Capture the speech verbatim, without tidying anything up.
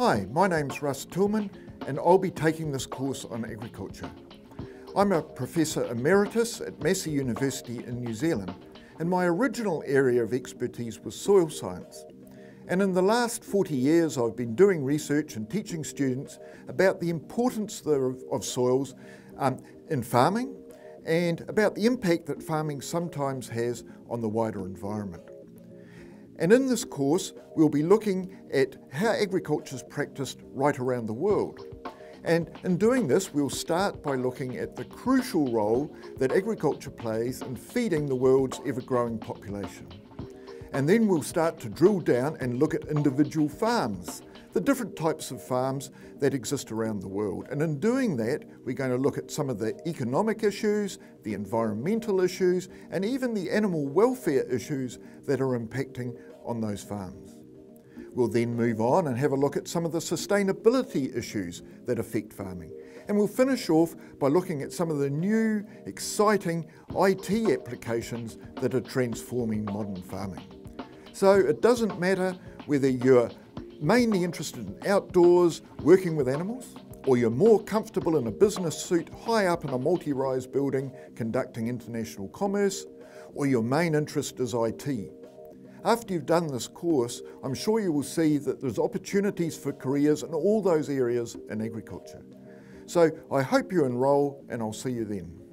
Hi, my name's Russ Tillman and I'll be taking this course on agriculture. I'm a Professor Emeritus at Massey University in New Zealand, and my original area of expertise was soil science. And in the last forty years I've been doing research and teaching students about the importance of, of soils um, in farming and about the impact that farming sometimes has on the wider environment. And in this course, we'll be looking at how agriculture is practiced right around the world. And in doing this, we'll start by looking at the crucial role that agriculture plays in feeding the world's ever-growing population. And then we'll start to drill down and look at individual farms, the different types of farms that exist around the world. And in doing that, we're going to look at some of the economic issues, the environmental issues, and even the animal welfare issues that are impacting on those farms. We'll then move on and have a look at some of the sustainability issues that affect farming. And we'll finish off by looking at some of the new, exciting I T applications that are transforming modern farming. So it doesn't matter whether you're mainly interested in outdoors, working with animals, or you're more comfortable in a business suit high up in a multi-rise building conducting international commerce, or your main interest is I T. After you've done this course, I'm sure you will see that there's opportunities for careers in all those areas in agriculture. So I hope you enrol, and I'll see you then.